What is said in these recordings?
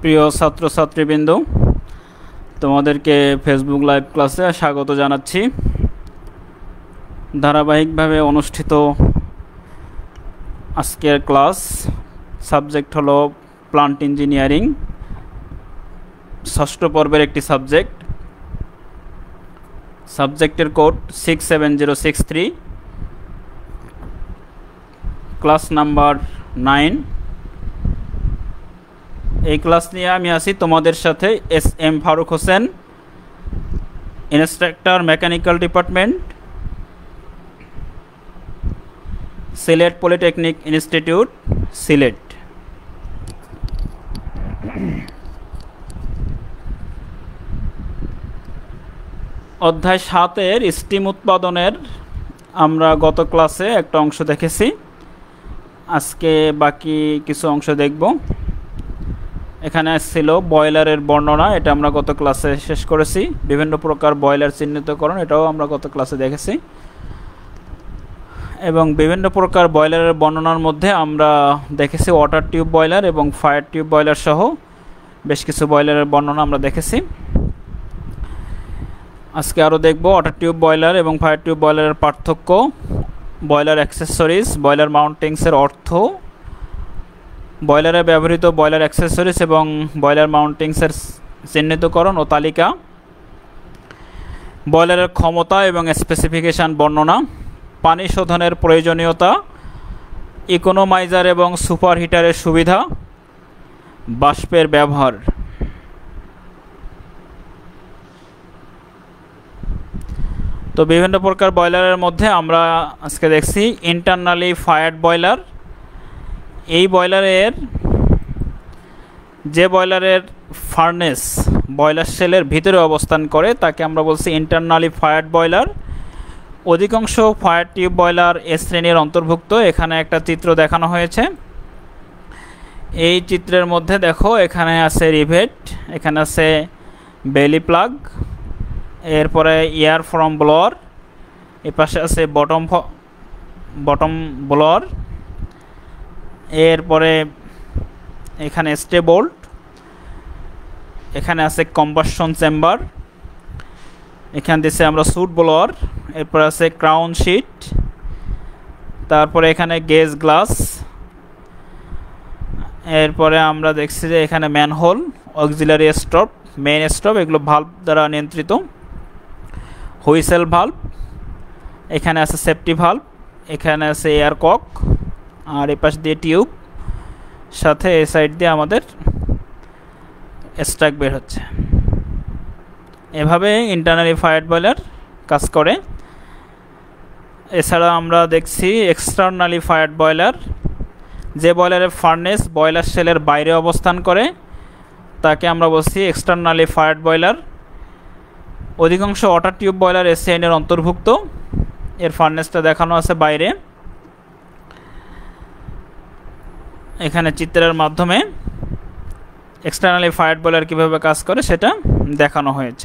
প্রিয় ছাত্রছাত্রীবৃন্দ, তোমাদেরকে Facebook live ক্লাসে স্বাগত জানাচ্ছি। ধারাবাহিকভাবে অনুষ্ঠিত আজকের ক্লাস সাবজেক্ট হলো প্লান্ট ইঞ্জিনিয়ারিং, ষষ্ঠ পর্বের একটি সাবজেক্ট। সাবজেক্টের কোড 67063, ক্লাস নাম্বার 9। এই ক্লাস নিয়ে আমি আছি তোমাদের সাথে S M. Faruk Hossain, instructor mechanical department, Sylhet polytechnic institute, Sylhet. অধ্যায় 7-এর স্টিম উৎপাদনের আমরা গত ক্লাসে একটা অংশ দেখেছি, আজকে বাকি কিছু অংশ দেখব। এখানে ছিল বয়লারের বর্ণনা, এটা আমরা গত ক্লাসে শেষ করেছি। বিভিন্ন প্রকার বয়লার চিহ্নিতকরণ, এটাও আমরা গত ক্লাসে দেখেছি। এবং বিভিন্ন প্রকার বয়লারের বর্ণনার মধ্যে আমরা দেখেছি ওয়াটার টিউব বয়লার এবং ফায়ার টিউব বয়লার সহ বেশ কিছু বয়লারের বর্ণনা আমরা দেখেছি। আজকে আরও দেখব ওয়াটার টিউব বয়লার এবং ফায়ার টিউব বয়লারের পার্থক্য, বয়লার অ্যাক্সেসরিজ, বয়লার মাউন্টিংসের অর্থ, বয়লারে ব্যবহৃত বয়লার অ্যাক্সেসরিজ এবং বয়লার মাউন্টিংসের চিহ্নিতকরণ ও তালিকা, বয়লারের ক্ষমতা এবং স্পেসিফিকেশান বর্ণনা, পানি শোধনের প্রয়োজনীয়তা, ইকোনোমাইজার এবং সুপার হিটারের সুবিধা, বাষ্পের ব্যবহার। তো বিভিন্ন প্রকার বয়লারের মধ্যে আমরা আজকে দেখছি ইন্টারনালি ফায়ার্ড বয়লার। এই বয়লারের যে বয়লারের ফার্নেস বয়লার শেলের ভিতরে অবস্থান করে তাকে আমরা বলছি ইন্টারনালি ফায়ার্ড বয়লার। অধিকাংশ ফায়ার টিউব বয়লার এ শ্রেণীর অন্তর্ভুক্ত। এখানে একটা চিত্র দেখানো হয়েছে। এই চিত্রের মধ্যে দেখো, এখানে আছে রিভেট, এখানে আছে বেলি প্লাগ, এরপরে এয়ার ফ্রম ব্লোয়ার, এর পাশে আছে বটম ব্লোয়ার, এরপরে এখানে স্টে বোল্ট, এখানে আছে কম্বাসন চেম্বার, এখান দিচ্ছে আমরা স্যুট ব্লোয়ার, এরপর আছে ক্রাউন শিট, তারপরে এখানে গেজ গ্লাস, এরপরে আমরা দেখছি যে এখানে manhole, auxiliary stop, main stop, এগুলো ভাল্ব দ্বারা নিয়ন্ত্রিত, হুইসেল ভাল্ব, এখানে আছে সেফটি ভাল্ব, এখানে আছে এয়ার কক, আর এই পাশ দিয়ে টিউব, সাথে এই সাইড দিয়ে আমাদের স্ট্রাক বের হচ্ছে। এভাবে ইন্টারনালি ফায়ার্ড বয়লার কাজ করে। এছাড়া আমরা দেখছি এক্সটার্নালি ফায়ার্ড বয়লার। যে বয়লারের ফার্নেস বয়লার শেলের বাইরে অবস্থান করে তাকে আমরা বলছি এক্সটার্নালি ফায়ার্ড বয়লার। অধিকাংশ ওয়াটার টিউব বয়লার এ শ্রেণীর অন্তর্ভুক্ত। এর ফার্নেসটা দেখানো আছে বাইরে, এখানে চিত্রের মাধ্যমে এক্সটার্নালি ফায়ার্ড বয়লার কীভাবে কাজ করে সেটা দেখানো হয়েছে।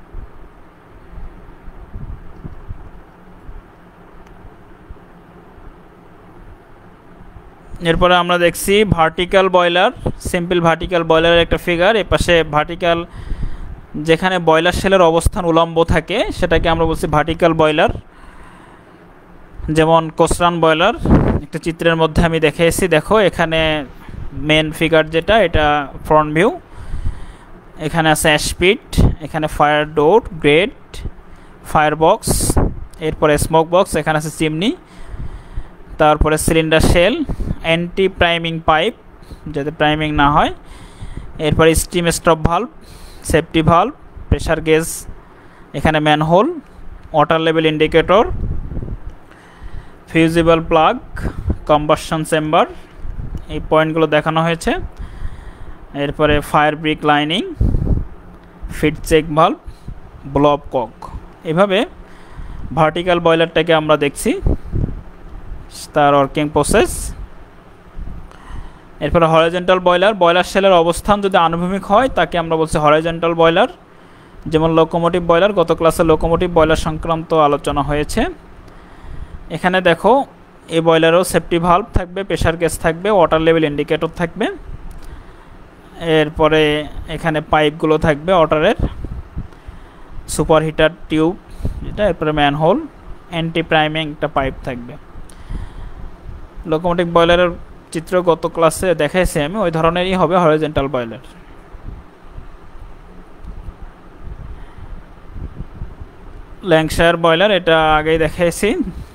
এরপরে আমরা দেখছি ভার্টিক্যাল বয়লার, সিম্পল ভার্টিক্যাল বয়লারের একটা ফিগার। এ পাশে ভার্টিক্যাল, যেখানে বয়লার শেলের অবস্থান উলম্ব থাকে সেটাকে আমরা বলছি ভার্টিক্যাল বয়লার। যেমন কোসরান বয়লার, একটা চিত্রের মধ্যে আমি দেখিয়েছি, দেখো এখানে মেন ফিগার যেটা, এটা ফ্রন্ট ভিউ, এখানে আছে অ্যাশপিট, এখানে fire door, grate, fire box, এরপরে স্মোক বক্স, এখানে আছে চিমনি, তারপরে cylinder shell, anti priming pipe যাতে প্রাইমিং না হয়, এরপরে steam stop valve, safety valve, pressure gauge, এখানে manhole, water level indicator, fusible plug, combustion chamber, এই পয়েন্টগুলো দেখানো হয়েছে। এরপরে fire brick lining, feed check valve, blow cock. এভাবে ভার্টিক্যাল বয়লারটাকে আমরা দেখছি, তার ওয়ার্কিং প্রসেস। এরপরে হরিজন্টাল বয়লার, বয়লার শেলের অবস্থান যদি আনুভূমিক হয় তাকে আমরা বলছি হরিজন্টাল বয়লার। যেমন লোকোমোটিভ বয়লার, গত ক্লাসে লোকোমোটিভ বয়লার সংক্রান্ত আলোচনা হয়েছে। এখানে দেখো এই বয়লারেও সেফটি ভাল্ব থাকবে, প্রেশার গেজ থাকবে, ওয়াটার লেভেল ইন্ডিকেটর থাকবে। এরপরে এখানে পাইপগুলো থাকবে ওয়াটারের, সুপার হিটার টিউব যেটা, এরপরে ম্যানহোল, অ্যান্টি প্রাইমিং একটা পাইপ থাকবে। লোকোমোটিভ বয়লারের চিত্র গত ক্লাসে দেখাইছি আমি, ওই ধরনেরই হবে হরিজন্টাল বয়লার। ল্যাঙ্কশায়ার বয়লার এটা আগেই দেখাইছি।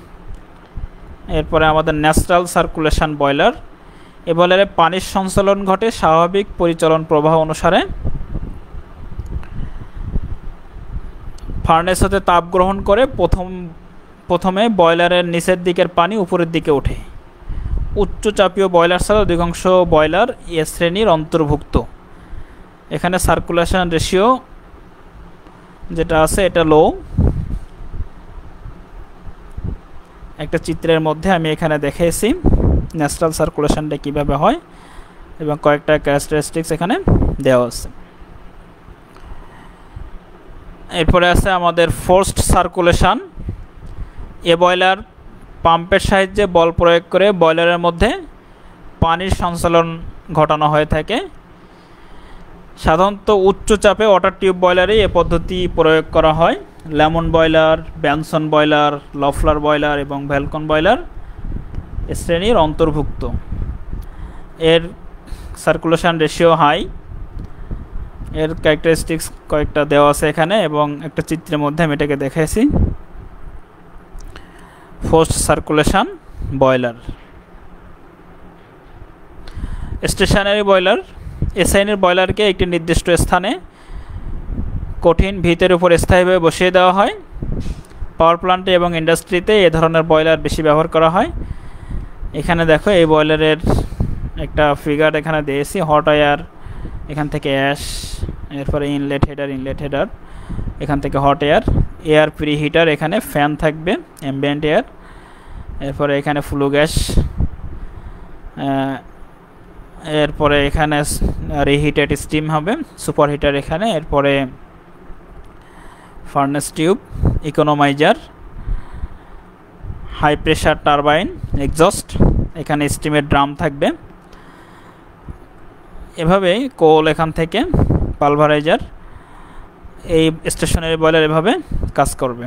এরপরে আমাদের ন্যাচারাল সার্কুলেশন বয়লার, এ বয়লারে পানির সঞ্চালন ঘটে স্বাভাবিক পরিচালন প্রবাহ অনুসারে। ফার্নেস হতে তাপ গ্রহণ করে প্রথমে বয়লারের নিচের দিকের পানি উপরের দিকে ওঠে। উচ্চ চাপীয় বয়লার ছাড়া অধিকাংশ বয়লার এ শ্রেণীর অন্তর্ভুক্ত। এখানে সার্কুলেশন রেশিও যেটা আছে এটা লো। একটা চিত্রের মধ্যে আমি এখানে দেখিয়েছি ন্যাচারাল সার্কুলেশনটা কিভাবে হয় এবং কয়েকটা ক্যারেক্টারিস্টিক্স এখানে দেওয়া আছে। এরপরে আছে আমাদের ফোর্সড সার্কুলেশন। এ বয়লার পাম্পের সাহায্যে বল প্রয়োগ করে বয়লারের মধ্যে পানির সঞ্চালন ঘটানো হয়ে থাকে। সাধারণত উচ্চ চাপে ওয়াটার টিউব বয়লারে এ পদ্ধতি প্রয়োগ করা হয়। Lamont boiler, Benson boiler, Loeffler boiler এবং ভ্যালকন বয়লার এ শ্রেণীর অন্তর্ভুক্ত। এর সার্কুলেশন রেশিও হাই। এর ক্যারেক্টারিস্টিক্স কয়েকটা দেওয়া আছে এখানে এবং একটা চিত্রের মধ্যে আমি এটাকে দেখাইছি। Forced circulation boiler. Stationary boiler, এ শ্রেণীর বয়লারকে একটি নির্দিষ্ট স্থানে কঠিন ভিতের উপর স্থায়ীভাবে বসিয়ে দেওয়া হয়। পাওয়ার প্ল্যান্টে এবং ইন্ডাস্ট্রিতে এ ধরনের বয়লার বেশি ব্যবহার করা হয়। এখানে দেখো এই বয়লারের একটা ফিগার এখানে দিয়েছি। হট এয়ার, এখান থেকে অ্যাশ, এরপরে ইনলেট হেডার, এখান থেকে হট এয়ার প্রি হিটার, এখানে ফ্যান থাকবে অ্যাম্বিয়েন্ট এয়ার, এরপরে এখানে ফ্লু গ্যাস, এরপরে এখানে রিহিটেড স্টিম হবে, সুপার হিটার এখানে, এরপরে furnace tube, economiser, high pressure turbine, exhaust, এখানে স্টিমের ড্রাম থাকবে। এভাবে কোল এখান থেকে পালভারাইজার, এই স্টেশনারি বয়লার এভাবে কাজ করবে।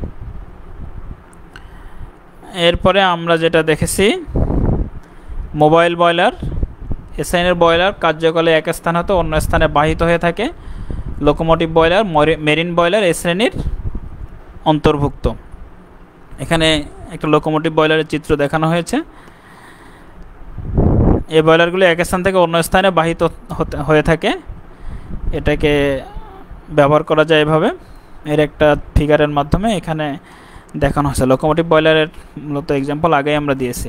এরপরে আমরা যেটা দেখেছি মোবাইল বয়লার। এ শ্রেণীর বয়লার কার্যকালে এক স্থান হতে অন্য স্থানে বাহিত হয়ে থাকে। লোকোমোটিভ বয়লার, মেরিন বয়লার এ শ্রেণীর অন্তর্ভুক্ত। এখানে একটা লোকোমোটিভ বয়লারের চিত্র দেখানো হয়েছে। এই বয়লারগুলো এক স্থান থেকে অন্য স্থানে বাহিত হয়ে থাকে। এটাকে ব্যবহার করা যায় এভাবে। এর একটা ফিগারের মাধ্যমে এখানে দেখানো হয়েছে। লোকোমোটিভ বয়লারের মূলত এক্সাম্পল আগেই আমরা দিয়েছি।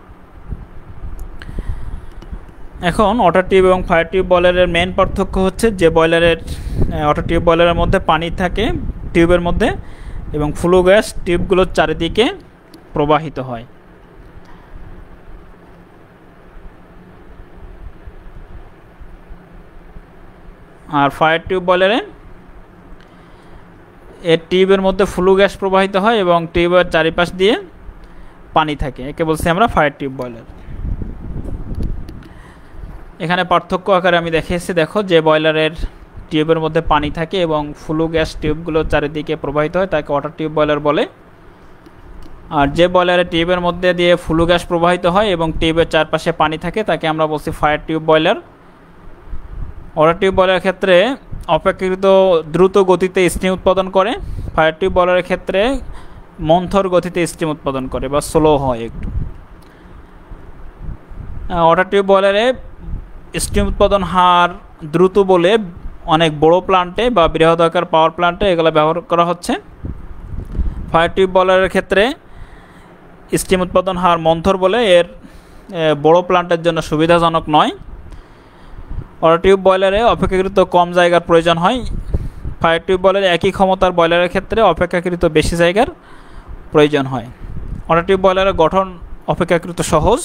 এখন ওয়াটার টিউব এবং ফায়ার টিউব বয়লারের মেন পার্থক্য হচ্ছে যে ওয়াটার টিউব বয়লারের মধ্যে পানি থাকে টিউবের মধ্যে এবং ফ্লু গ্যাস টিউবগুলোর চারিদিকে প্রবাহিত হয়। আর ফায়ার টিউব বয়লারে এর টিউবের মধ্যে ফ্লু গ্যাস প্রবাহিত হয় এবং টিউবের চারিপাশ দিয়ে পানি থাকে। একে বলছি আমরা ফায়ার টিউব বয়লার। এখানে পার্থক্য আকারে আমি দেখিয়েছি। দেখো, যে বয়লারের টিউবের মধ্যে পানি থাকে এবং ফ্লু গ্যাস টিউবগুলো চারিদিকে প্রবাহিত হয় তাকে ওয়াটার টিউব বয়লার বলে। আর যে বয়লারের টিউবের মধ্যে দিয়ে ফ্লু গ্যাস প্রবাহিত হয় এবং টিউবের চারপাশে পানি থাকে তাকে আমরা বলছি fire tube boiler. Water tube বয়লারের ক্ষেত্রে অপেক্ষাকৃত দ্রুত গতিতে স্টিম উৎপাদন করে। ফায়ার টিউব বয়লারের ক্ষেত্রে মন্থর গতিতে স্টিম উৎপাদন করে বা স্লো হয় একটু। ওয়াটার টিউব বয়লারে স্টিম উৎপাদন হার দ্রুত বলে অনেক বড় প্ল্যান্টে বা বৃহদাকার পাওয়ার প্ল্যান্টে এগুলো ব্যবহার করা হচ্ছে। ফায়ার টিউব বয়লারের ক্ষেত্রে স্টিম উৎপাদন হার মন্থর বলে এর বড় প্ল্যান্টের জন্য সুবিধাজনক নয়। ওয়াটার টিউব বয়লারে অপেক্ষাকৃত কম জায়গার প্রয়োজন হয়। ফায়ার টিউব বয়লারে একই ক্ষমতার বয়লারের ক্ষেত্রে অপেক্ষাকৃত বেশি জায়গার প্রয়োজন হয়। ওয়াটার টিউব বয়লারের গঠন অপেক্ষাকৃত সহজ।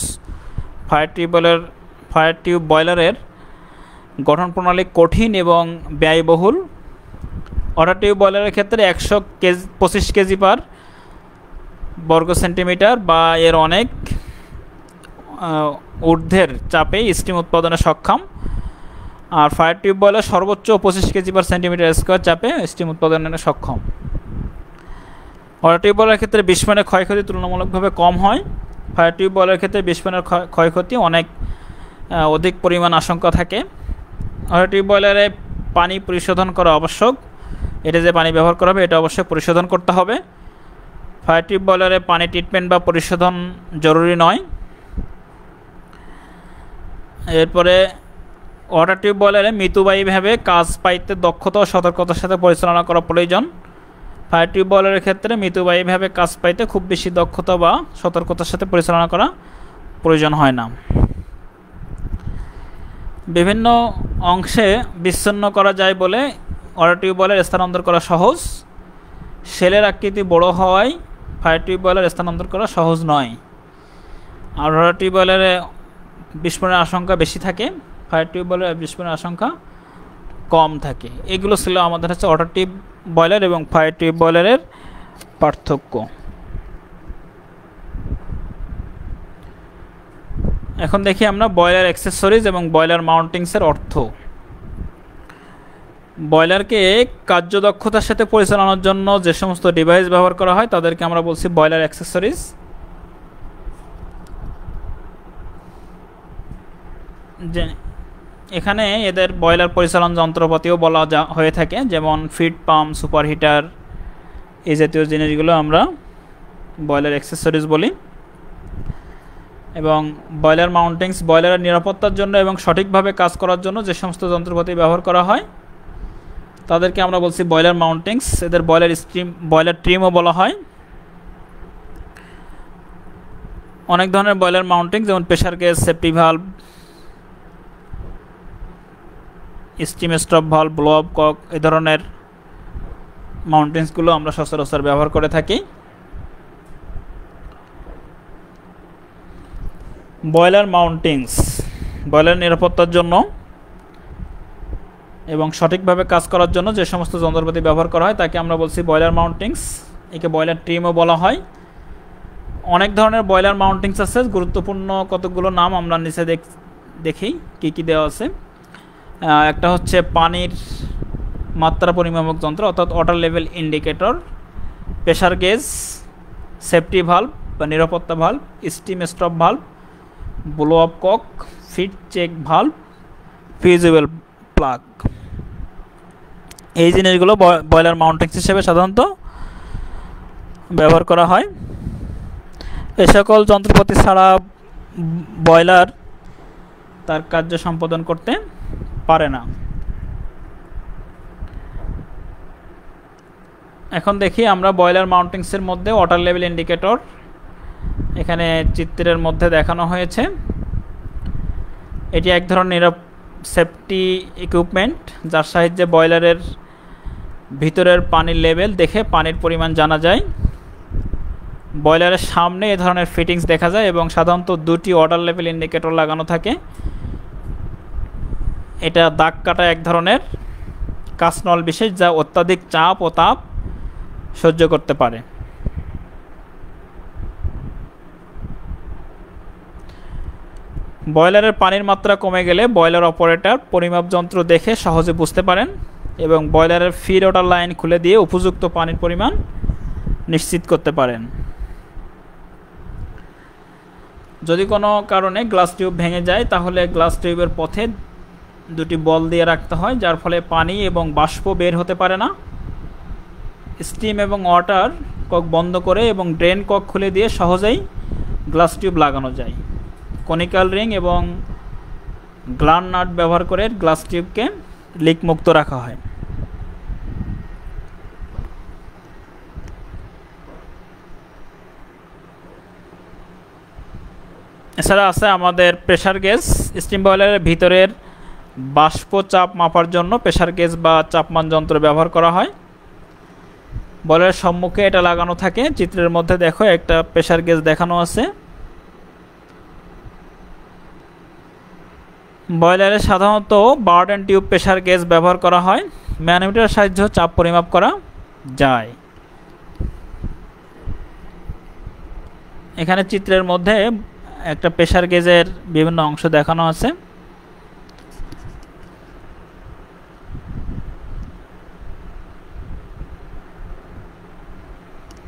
ফায়ার টিউব বয়লারের গঠন প্রণালী কঠিন এবং ব্যয়বহুল। ওয়াটার টিউব বয়লারের ক্ষেত্রে 125 কেজি পার বর্গ সেন্টিমিটার বা এর অনেক ঊর্ধ্বের চাপে স্টিম উৎপাদনে সক্ষম। আর ফায়ার টিউব বয়লার সর্বোচ্চ 25 কেজি/সেন্টিমিটার স্কোয়ার চাপে স্টিম উৎপাদনে সক্ষম। ওয়াটার টিউব বয়লারের ক্ষেত্রে বিস্ফোরণের ক্ষয়ক্ষতি তুলনামূলকভাবে কম হয়। ফায়ার টিউব বয়লারের ক্ষেত্রে বিস্ফোরণের ক্ষয়ক্ষতি অনেক অধিক পরিমাণ আশঙ্কা থাকে। ওয়াটার টিউব বয়লারে পানি পরিশোধন করা আবশ্যক। এটা যে পানি ব্যবহার করা হবে এটা অবশ্যই পরিশোধন করতে হবে। ফায়ার টিউব বয়লারে পানি ট্রিটমেন্ট বা পরিশোধন জরুরি নয়। এরপরে ওয়াটার টিউব বয়লারে মৃত্যুবাহীভাবে কাজ পাইতে দক্ষতা ও সতর্কতার সাথে পরিচালনা করা প্রয়োজন। ফায়ার টিউব বয়লারের ক্ষেত্রে মৃত্যুবাহীভাবে কাজ পাইতে খুব বেশি দক্ষতা বা সতর্কতার সাথে পরিচালনা করা প্রয়োজন হয় না। বিভিন্ন অংশে বিচ্ছিন্ন করা যায় বলে ওয়াটার টিউব বয়লার স্থানান্তর করা সহজ। শেলের আকৃতি বড় হওয়ায় ফায়ার টিউব বয়লার স্থানান্তর করা সহজ নয়। আর ওয়াটার টিউব বয়লারে বিস্ফোরণের আশঙ্কা বেশি থাকে, ফায়ার টিউব বয়লারের বিস্ফোরণের আশঙ্কা কম থাকে। এগুলো ছিল আমাদের হচ্ছে ওয়াটার টিউব বয়লার এবং ফায়ার টিউব বয়লারের পার্থক্য। এখন দেখি আমরা বয়লার অ্যাক্সেসরিজ এবং বয়লার মাউন্টিংসের অর্থ। বয়লারকে কার্যদক্ষতার সাথে পরিচালনার জন্য যে সমস্ত ডিভাইস ব্যবহার করা হয় তাদেরকে আমরা বলছি বয়লার অ্যাক্সেসরিজ। এখানে এদের বয়লার পরিচালন যন্ত্রপাতিও বলা হয়ে থাকে, যেমন ফিড পাম্প, সুপার হিটার, এই জাতীয় জিনিসগুলো আমরা বয়লার অ্যাক্সেসরিজ বলি। এবং বয়লার মাউন্টিংস বয়লারের নিরাপত্তার জন্য এবং সঠিকভাবে কাজ করার জন্য যে সমস্ত যন্ত্রপাতি ব্যবহার করা হয় তাদেরকে আমরা বলছি বয়লার মাউন্টিংস। এদের বয়লার ট্রিমও বলা হয়। অনেক ধরনের বয়লার মাউন্টিংস যেমন pressure gauge, safety valve, steam stop valve, blow up cock, এই ধরনের মাউন্টিংসগুলো আমরা সচরাচর ব্যবহার করে থাকি। বয়লার মাউন্টিংস বয়লার নিরাপত্তার জন্য এবং সঠিকভাবে কাজ করার জন্য যে সমস্ত যন্ত্রপাতি ব্যবহার করা হয় তাকে আমরা বলছি বয়লার মাউন্টিংস। একে বয়লার ট্রিমও বলা হয়। অনেক ধরনের বয়লার মাউন্টিংস আছে, গুরুত্বপূর্ণ কতগুলো নাম আমরা নিচে দেখি কি কি দেওয়া আছে। একটা হচ্ছে পানির মাত্রা পরিমাপক যন্ত্র অর্থাৎ water level indicator, pressure gauge, safety valve বা নিরাপত্তা valve, steam stop valve, blow up cock, feed check valve, fusible plug. এই জিনিসগুলো বয়লার মাউন্টিংস হিসেবে সাধারণত ব্যবহার করা হয়। এ সকল যন্ত্রপাতি ছাড়া বয়লার তার কার্য সম্পাদন করতে পারে না। এখন দেখি আমরা বয়লার মাউন্টিংসের মধ্যে ওয়াটার লেভেল ইন্ডিকেটর এখানে চিত্রের মধ্যে দেখানো হয়েছে। এটি এক ধরনের সেফটি ইকুইপমেন্ট যার সাহায্যে বয়লারের ভিতরের পানির লেভেল দেখে পানির পরিমাণ জানা যায়। বয়লারের সামনে এ ধরনের ফিটিংস দেখা যায় এবং সাধারণত দুটি ওয়াটার লেভেল ইন্ডিকেটর লাগানো থাকে। এটা দাগ কাটা এক ধরনের কাঁচনল বিশেষ যা অত্যাধিক চাপ ও তাপ সহ্য করতে পারে। বয়লারের পানির মাত্রা কমে গেলে বয়লার অপারেটর পরিমাপ যন্ত্র দেখে সহজে বুঝতে পারেন এবং বয়লারের ফিড ওয়াটার লাইন খুলে দিয়ে উপযুক্ত পানির পরিমাণ নিশ্চিত করতে পারেন। যদি কোনো কারণে গ্লাস টিউব ভেঙে যায় তাহলে গ্লাস টিউবের পথে দুটি বল দিয়ে রাখতে হয় যার ফলে পানি এবং বাষ্প বের হতে পারে না। স্টিম এবং ওয়াটার কক বন্ধ করে এবং ড্রেন কক খুলে দিয়ে সহজেই গ্লাস টিউব লাগানো যায়। কনিক্যাল রিং এবং গ্লান নাট ব্যবহার করে গ্লাস টিউবকে লিক মুক্ত রাখা হয়। এছাড়া আছে আমাদের প্রেসার গেজ। স্টিম বয়লারের ভিতরের বাষ্প চাপ মাপার জন্য প্রেসার গেজ বা চাপমান যন্ত্র ব্যবহার করা হয়। বয়লারের সম্মুখে এটা লাগানো থাকে। চিত্রের মধ্যে দেখো একটা প্রেসার গেজ দেখানো আছে। বয়লারে সাধারণত Bourdon tube pressure gauge ব্যবহার করা হয়। ম্যানোমিটারের সাহায্যে চাপ পরিমাপ করা যায়। এখানে চিত্রের মধ্যে একটা প্রেসার গেজের বিভিন্ন অংশ দেখানো আছে।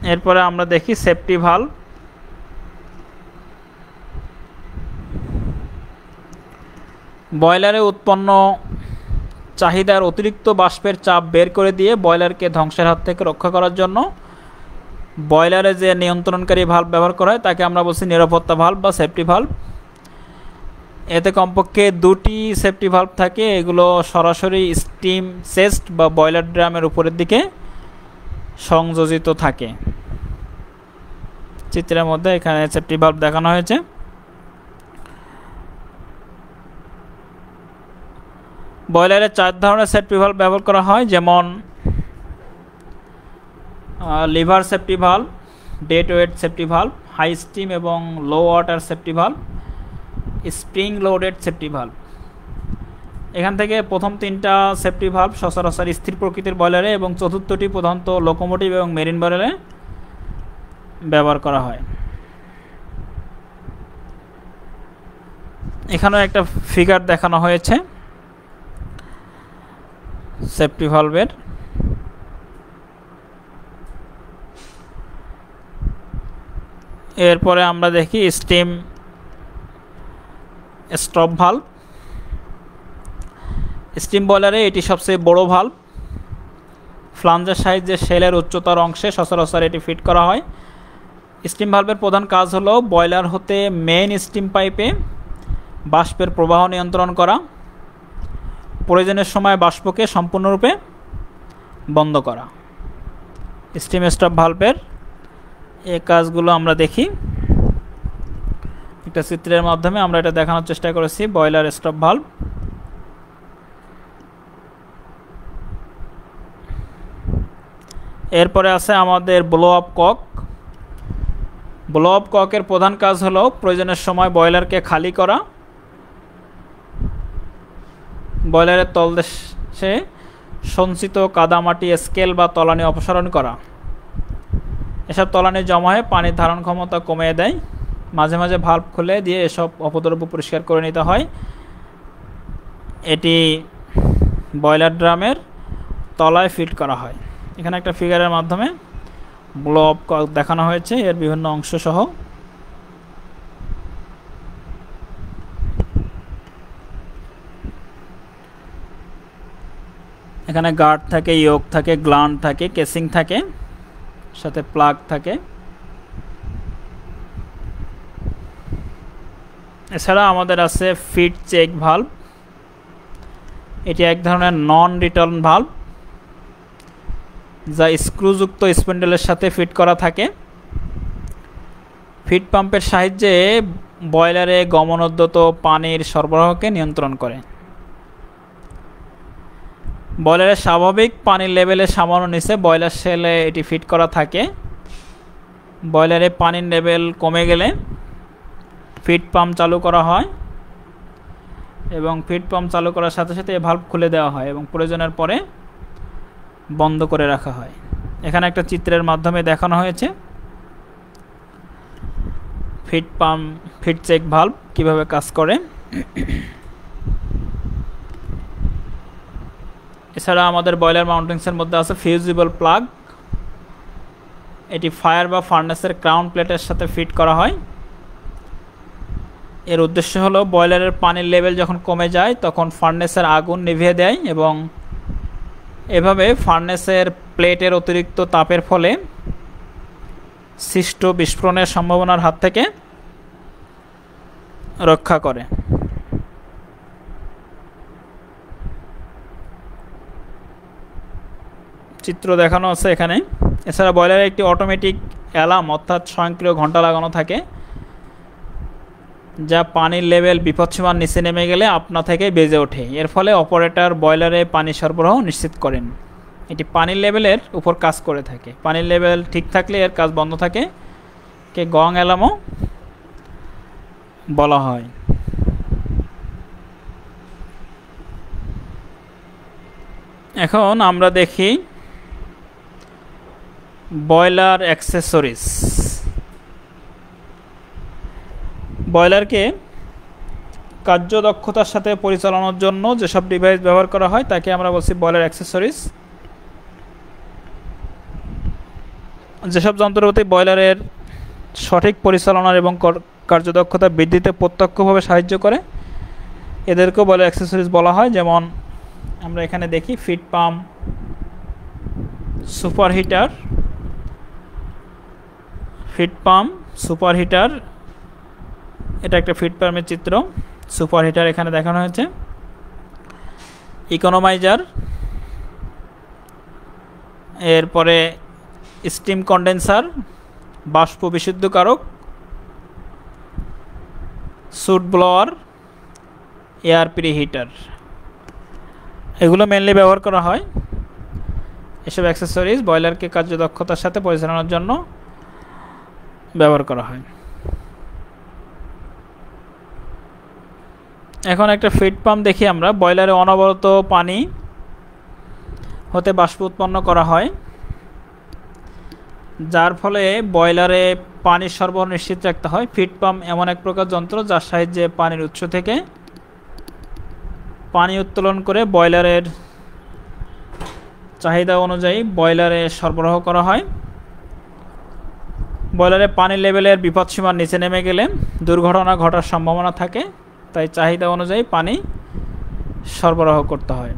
এরপরে আমরা দেখি সেফটি ভালভ। বয়লারে উৎপন্ন চাহিদার অতিরিক্ত বাষ্পের চাপ বের করে দিয়ে বয়লারকে ধ্বংসের হাত থেকে রক্ষা করার জন্য বয়লারে যে নিয়ন্ত্রণকারী ভালভ ব্যবহার করা হয় তাকে আমরা বলছি নিরাপত্তা ভালভ বা সেফটি ভালভ। এতে কমপক্ষে দুটি সেফটি ভালভ থাকে, এগুলো সরাসরি স্টিম চেস্ট বা বয়লার ড্রামের উপরের দিকে সংযোজিত থাকে। চিত্রের মধ্যে এখানে সেফটি ভালভ দেখানো হয়েছে। বয়লারে 4 ধরনের সেফটি ভালভ ব্যবহার করা হয়, যেমন lever safety valve, dead weight safety valve, high steam এবং low water safety valve, spring loaded safety valve. এখান থেকে প্রথম 3টা সেফটি ভালভ সচরাচর স্থির প্রকৃতির বয়লারে এবং চতুর্থটি প্রধানত লোকোমোটিভ এবং মেরিন বয়লারে ব্যবহার করা হয়। এখানেও একটা ফিগার দেখানো হয়েছে সেফটি ভালভের। এরপরে আমরা দেখি স্টিম স্টপ ভালভ। স্টিম বয়লারে এটি সবচেয়ে বড় ভালভ। ফ্লাঞ্জের সাহায্যে শেলের উচ্চতর অংশে সচরাচর এটি ফিট করা হয়। স্টিম ভালভের প্রধান কাজ হলো বয়লার হতে মেইন স্টিম পাইপে বাষ্পের প্রবাহ নিয়ন্ত্রণ করা, প্রয়োজনের সময় বাষ্পকে সম্পূর্ণরূপে বন্ধ করা। স্টিম স্টপ ভালভের এই কাজগুলো আমরা দেখি একটা চিত্রের মাধ্যমে। আমরা এটা দেখানোর চেষ্টা করেছি বয়লার স্টপ ভালভ। এরপরে আছে আমাদের blow up cock. Blow up ককের প্রধান কাজ হলো প্রয়োজনের সময় বয়লারকে খালি করা, বয়লারের তলদেশে সঞ্চিত কাদামাটি স্কেল বা তলানি অপসারণ করা। এসব তলানি জমা হয়ে পানির ধারণ ক্ষমতা কমিয়ে দেয়। মাঝে মাঝে ভালভ খুলে দিয়ে এসব অপদ্রব্য পরিষ্কার করে নিতে হয়। এটি বয়লার ড্রামের তলায় ফিট করা হয়। এখানে একটা ফিগারের মাধ্যমে ব্লো আপ কক দেখানো হয়েছে, এর বিভিন্ন অংশ সহ। এখানে গার্ড থাকে, ইয়োক থাকে, গ্ল্যান্ড থাকে, কেসিং থাকে, সাথে প্লাগ থাকে। এছাড়া আমাদের আছে ফিট চেক ভালভ। এটি এক ধরনের নন রিটার্ন ভালভ যা স্ক্রুযুক্ত স্প্যান্ডেলের সাথে ফিট করা থাকে। ফিট পাম্পের সাহায্যে বয়লারে গমনোদ্যত পানির সরবরাহকে নিয়ন্ত্রণ করে। বয়লারের স্বাভাবিক পানির লেভেলের সামান্য নিচে বয়লার শেলে এটি ফিট করা থাকে। বয়লারে পানির লেভেল কমে গেলে ফিট পাম্প চালু করা হয় এবং ফিট পাম্প চালু করার সাথে সাথে এই ভালভ খুলে দেওয়া হয় এবং প্রয়োজনের পরে বন্ধ করে রাখা হয়। এখানে একটা চিত্রের মাধ্যমে দেখানো হয়েছে feed pump feed check valve কিভাবে কাজ করে। এছাড়া আমাদের বয়লার মাউন্টিংসের মধ্যে আছে ফিউজিবল প্লাগ। এটি ফায়ার বা ফার্নেসের ক্রাউন প্লেটের সাথে ফিট করা হয়। এর উদ্দেশ্য হলো বয়লারের পানির লেভেল যখন কমে যায় তখন ফার্নেসের আগুন নিভিয়ে দেয় এবং এভাবে ফার্নেসের প্লেটের অতিরিক্ত তাপের ফলে সৃষ্ট বিস্ফোরণের সম্ভাবনার হাত থেকে রক্ষা করে। চিত্র দেখানো আছে এখানে। এছাড়া বয়লারে একটি অটোমেটিক অ্যালার্ম অর্থাৎ স্বয়ংক্রিয় ঘন্টা লাগানো থাকে যা পানির লেভেল বিপদসীমার নিচে নেমে গেলে আপনা থেকে বেজে ওঠে। এর ফলে অপারেটর বয়লারে পানি সরবরাহ নিশ্চিত করেন। এটি পানির লেভেলের উপর কাজ করে থাকে। পানির লেভেল ঠিক থাকলে এর কাজ বন্ধ থাকে, কে গং অ্যালার্মও বলা হয়। এখন আমরা দেখি বয়লার অ্যাক্সেসরিজ। বয়লারকে কার্যদক্ষতার সাথে পরিচালনার জন্য যেসব ডিভাইস ব্যবহার করা হয় তাকে আমরা বলছি বয়লার অ্যাক্সেসরিজ। যেসব যন্ত্রপাতি বয়লারের সঠিক পরিচালনার এবং কার্যদক্ষতা বৃদ্ধিতে প্রত্যক্ষভাবে সাহায্য করে এদেরকেও বয়লার অ্যাক্সেসরিজ বলা হয়। যেমন আমরা এখানে দেখি ফিড পাম্প, সুপার হিটার, এটা একটা ফিড পাম্পের চিত্র। সুপার হিটার এখানে দেখানো হয়েছে। ইকোনমাইজার, এরপরে স্টিম কন্ডেন্সার, বাষ্প বিশুদ্ধকারক, সুট ব্লোয়ার, এয়ার প্রিহিটার, এগুলো মেনলি ব্যবহার করা হয়। এসব অ্যাক্সেসরিজ বয়লারকে কার্যদক্ষতার সাথে পরিচালনার জন্য ব্যবহার করা হয়। এখন একটা ফিড পাম্প দেখি আমরা। বয়লারে অনবরত পানি হতে বাষ্প উৎপন্ন করা হয়, যার ফলে বয়লারে পানির সরবরাহ নিশ্চিত রাখতে হয়। ফিড পাম্প এমন এক প্রকার যন্ত্র যার সাহায্যে পানির উৎস থেকে পানি উত্তোলন করে বয়লারের চাহিদা অনুযায়ী বয়লারে সরবরাহ করা হয়। বয়লারে পানির লেভেলের বিপদসীমার নিচে নেমে গেলে দুর্ঘটনা ঘটার সম্ভাবনা থাকে, তাই চাহিদা অনুযায়ী পানি সরবরাহ করতে হয়।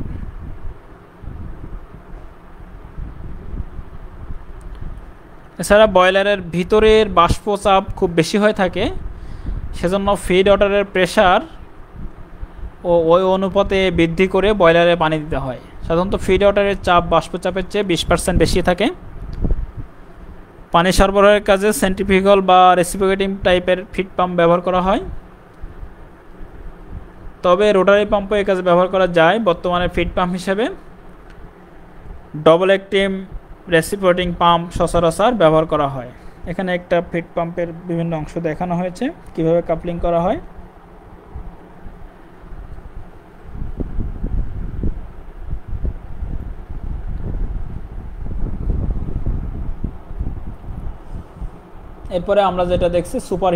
এছাড়া বয়লারের ভিতরের বাষ্প চাপ খুব বেশি হয়ে থাকে, সেজন্য ফিড ওয়াটারের প্রেসার ও ওই অনুপাতে বৃদ্ধি করে বয়লারে পানি দিতে হয়। সাধারণত ফিড ওয়াটারের চাপ বাষ্পচাপের চেয়ে 20% বেশি থাকে। পানি সরবরাহের কাজে সেন্ট্রিফিউগাল বা রেসিপ্রোকেটিং টাইপের ফিড পাম্প ব্যবহার করা হয়, তবে রোটারি পাম্পও এই কাজে ব্যবহার করা যায়। বর্তমানে ফিড পাম্প হিসেবে ডবল অ্যাক্টিভ রেসিপ্রোকেটিং পাম্প সচরাচর ব্যবহার করা হয়। এখানে একটা ফিড পাম্পের বিভিন্ন অংশ দেখানো হয়েছে, কিভাবে কাপলিং করা হয়। এরপরে আমরা যেটা দেখছি সুপার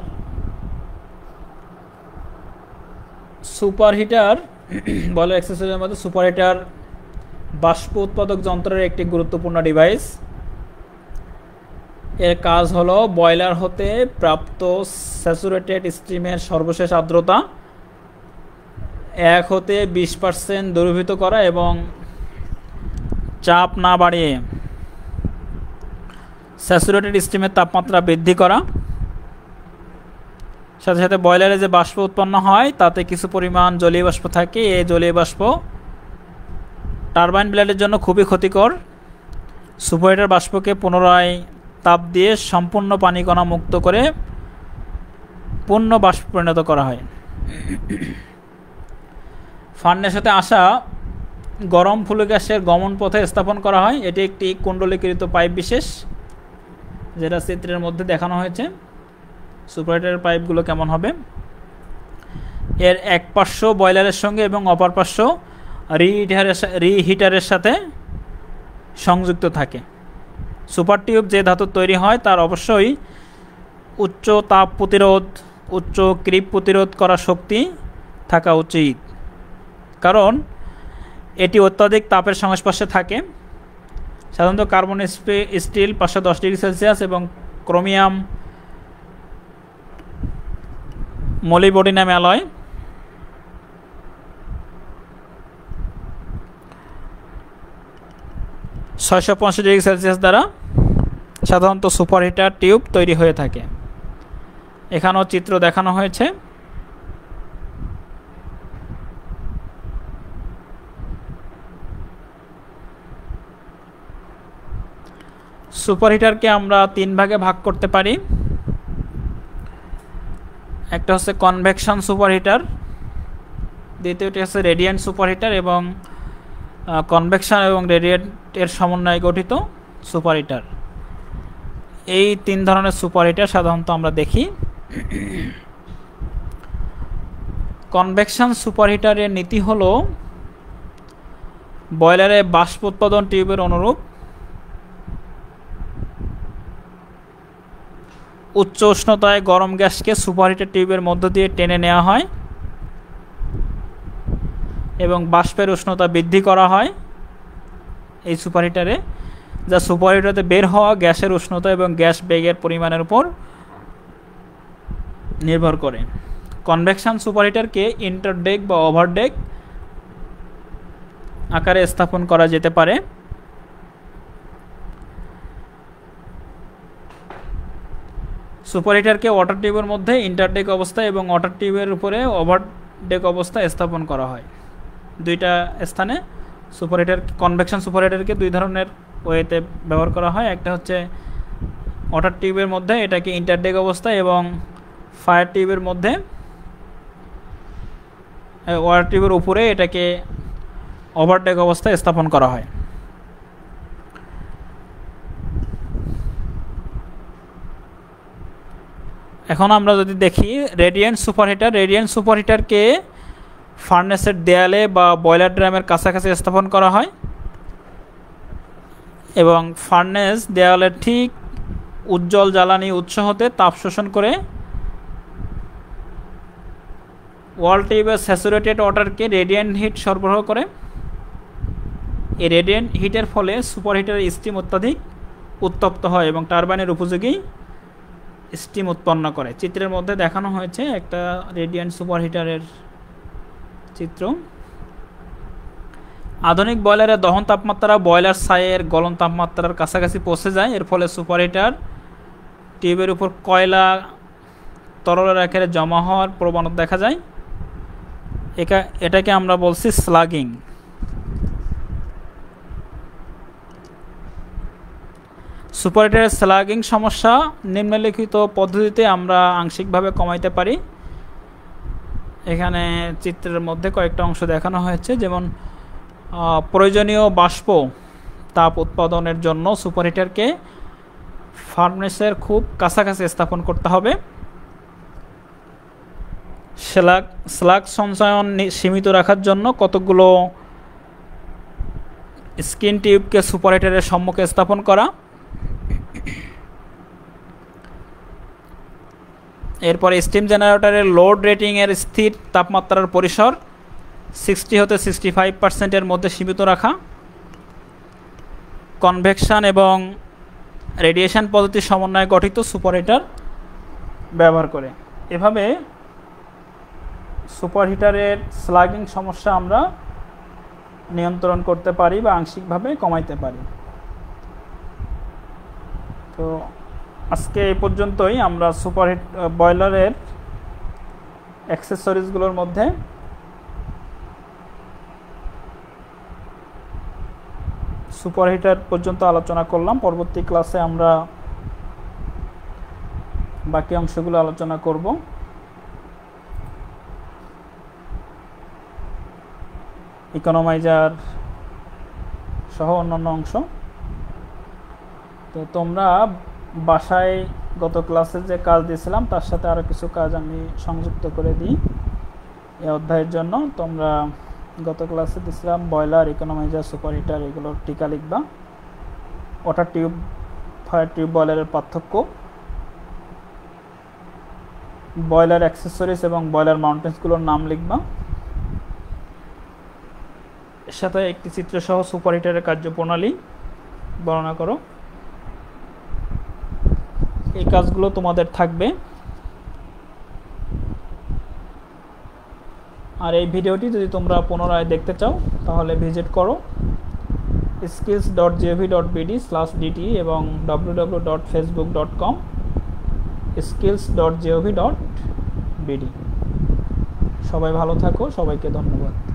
হিটার বয়লার অ্যাক্সেসরিজের মধ্যে সুপার হিটার বাষ্প উৎপাদক যন্ত্রের একটি গুরুত্বপূর্ণ ডিভাইস। এর কাজ হলো বয়লার হতে প্রাপ্ত স্যাচুরেটেড স্টিমের সর্বশেষ আর্দ্রতা 1 হতে 20% দ্রবীভূত করা এবং চাপ না বাড়িয়ে স্যাচুরেটেড স্টিমের তাপমাত্রা বৃদ্ধি করা। সাথে সাথে বয়লারে যে বাষ্প উৎপন্ন হয় তাতে কিছু পরিমাণ জলীয় বাষ্প থাকে। এই জলীয় বাষ্প টারবাইন ব্লেডের জন্য খুবই ক্ষতিকর। সুপার হিটার বাষ্পকে পুনরায় তাপ দিয়ে সম্পূর্ণ পানিকণা মুক্ত করে পূর্ণ বাষ্প পরিণত করা হয়। ফার্নের সাথে আসা গরম ফ্লু গ্যাসের গমন পথে স্থাপন করা হয়। এটি একটি কুণ্ডলীকৃত পাইপ বিশেষ, যেটা চিত্রের মধ্যে দেখানো হয়েছে। সুপার হিটারের পাইপগুলো কেমন হবে, এর এক পার্শ্ব বয়লারের সঙ্গে এবং অপর পার্শ্ব রিহিটারের সাথে সংযুক্ত থাকে। সুপার টিউব যে ধাতুর তৈরি হয় তার অবশ্যই উচ্চ তাপ প্রতিরোধ, উচ্চ ক্রিপ প্রতিরোধ করা শক্তি থাকা উচিত, কারণ এটি অত্যাধিক তাপের সংস্পর্শে থাকে। সাধারণত কার্বন স্টিল 510 ডিগ্রি সেলসিয়াস এবং chromium molybdenum alloy 650 degree Celsius দ্বারা সাধারণত সুপার হিটার টিউব তৈরি হয়ে থাকে। এখানেও চিত্র দেখানো হয়েছে। সুপার হিটারকে আমরা 3 ভাগে ভাগ করতে পারি। একটা হচ্ছে কনভেকশন সুপার হিটার, দ্বিতীয়টি হচ্ছে রেডিয়েন্ট সুপার হিটার এবং কনভেকশন এবং রেডিয়েন্টের সমন্বয়ে গঠিত সুপার হিটার। এই 3 ধরনের সুপার হিটার সাধারণত আমরা দেখি। কনভেকশন সুপার হিটারের নীতি হলো বয়লারে বাষ্প উৎপাদন টিউবের অনুরূপ উচ্চ উষ্ণতায় গরম গ্যাসকে সুপার হিটার টিউবের মধ্য দিয়ে টেনে নেওয়া হয় এবং বাষ্পের উষ্ণতা বৃদ্ধি করা হয় এই সুপার হিটারে। যা সুপারহিটারতে বের হওয়া গ্যাসের উষ্ণতা এবং গ্যাস বেগের পরিমাণের উপর নির্ভর করে। কনভেকশন সুপারহিটারকে ইন্টারডেক বা ওভারডেক আকারে স্থাপন করা যেতে পারে। সুপারহিটারকে ওয়াটার টিউবের মধ্যে ইন্টারডেক অবস্থায় এবং ওয়াটার টিউবের উপরে ওভারডেক অবস্থায় স্থাপন করা হয়। দুইটা স্থানে সুপারহিটার, কনভেকশন সুপারহিটারকে দুই ধরনের ওয়েতে ব্যবহার করা হয়। একটা হচ্ছে ওয়াটার টিউবের মধ্যে এটাকে ইন্টারডেক অবস্থায়, এবং ফায়ার টিউবের মধ্যে ওয়াটার টিউবের উপরে এটাকে ওভারডেক অবস্থায় স্থাপন করা হয়। এখন আমরা যদি দেখি রেডিয়েন্ট সুপারহিটার, রেডিয়েন্ট সুপারহিটারকে ফার্নেসের দেয়ালে বা বয়লার ড্রামের কাছাকাছি স্থাপন করা হয় এবং ফার্নেস দেয়ালের ঠিক উজ্জ্বল জ্বালানি উৎস হতে তাপ শোষণ করে ওয়াল টিউবের স্যাচুরেটেড ওয়াটারকে রেডিয়েন্ট হিট সরবরাহ করে। এই রেডিয়েন্ট হিটের ফলে সুপারহিটারের স্টিম অত্যাধিক উত্তপ্ত হয় এবং টারবাইনের উপযোগী স্টিম উৎপন্ন করে। চিত্রের মধ্যে দেখানো হয়েছে একটা রেডিয়েন্ট সুপারহিটারের চিত্র। আধুনিক বয়লারের দহন তাপমাত্রা বয়লার ছাইয়ের গলন তাপমাত্রার কাছাকাছি পৌঁছে যায়। এর ফলে সুপারহিটার টিউবের উপর কয়লা তরলের আকারে জমা হওয়ার প্রবণতা দেখা যায়। এটাকে আমরা বলছি স্লাগিং। সুপারহিটারের স্লাগিং সমস্যা নিম্নলিখিত পদ্ধতিতে আমরা আংশিকভাবে কমাইতে পারি। এখানে চিত্রের মধ্যে কয়েকটা অংশ দেখানো হয়েছে, যেমন প্রয়োজনীয় বাষ্প তাপ উৎপাদনের জন্য সুপারহিটারকে ফার্নেসের খুব কাছাকাছি স্থাপন করতে হবে। স্লাগ সঞ্চয়ন সীমিত রাখার জন্য কতগুলো স্কিন টিউবকে সুপারহিটারের সম্মুখে স্থাপন করা। এরপরে স্টিম জেনারেটরের লোড রেটিংয়ের স্থির তাপমাত্রার পরিসর 60 হতে 65% মধ্যে সীমিত রাখা। কনভেকশন এবং রেডিয়েশন পদ্ধতির সমন্বয়ে গঠিত সুপারহিটার ব্যবহার করে। এভাবে সুপারহিটারের স্লাগিং সমস্যা আমরা নিয়ন্ত্রণ করতে পারি বা আংশিকভাবে কমাইতে পারি। তো আজকে এই পর্যন্তই। আমরা বয়লারের অ্যাক্সেসরিজগুলোর মধ্যে সুপারহিটার পর্যন্ত আলোচনা করলাম। পরবর্তী ক্লাসে আমরা বাকি অংশগুলো আলোচনা করব। ইকোনমাইজার সহ অন্যান্য অংশ। তো তোমরা বাসায় গত ক্লাসে যে কাজ দিয়েছিলাম তার সাথে আরও কিছু কাজ আমি সংযুক্ত করে দিই এই অধ্যায়ের জন্য। তোমরা গত ক্লাসে দিয়েছিলাম বয়লার, ইকোনমাইজার, সুপারহিটার, এগুলোর টিকা লিখবা। ওয়াটার টিউব, ফায়ার টিউব, বয়লারের পার্থক্য, বয়লার অ্যাক্সেসরিজ এবং বয়লার মাউন্টেন্সগুলোর নাম লিখবা। এর সাথে একটি চিত্রসহ সুপারহিটারের কার্যপ্রণালী বর্ণনা করো। এই কাজগুলো তোমাদের থাকবে। আর এই ভিডিওটি যদি তোমরা পুনরায় দেখতে চাও তাহলে ভিজিট করো skills.gov.bd/dt এবং www.facebook.com/skills.gov.bd। সবাই ভালো থাকো, সবাইকে ধন্যবাদ।